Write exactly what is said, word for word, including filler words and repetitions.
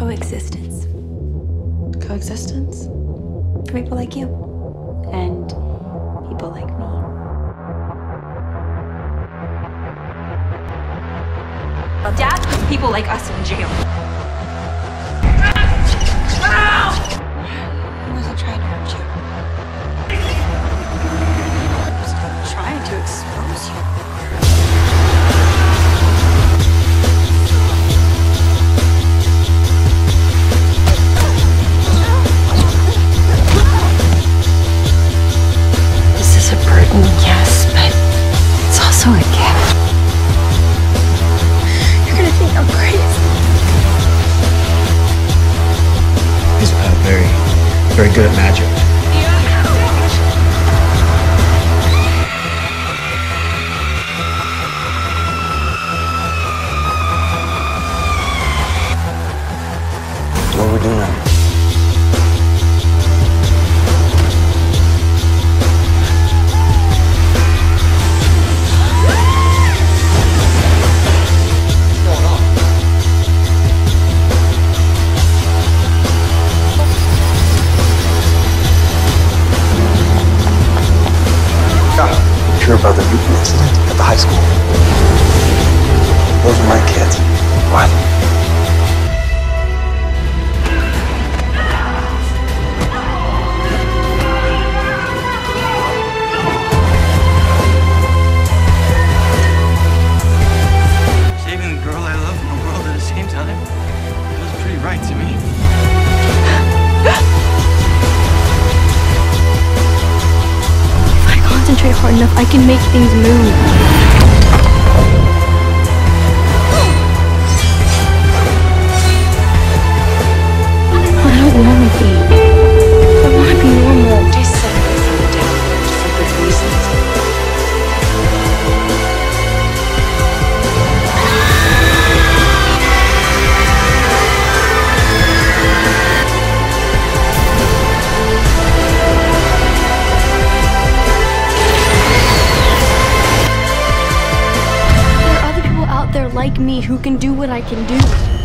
Coexistence. Coexistence? For people like you. And people like me. Well, Dad puts people like us in jail. I wasn't trying to hurt you. I was trying to expose you. This is a burden, yes, but it's also a gift. You're gonna think I'm crazy. He's uh, very, very good at magic. What do we do now? Hear about the Newton incident at the high school? Those are my kids. What? Saving the girl I love and the world at the same time feels pretty right to me. Concentrate hard enough, I can make things move. I don't want to be. I want to be normal. They separate from the devil for good reasons. There are other people out there like me who can do what I can do.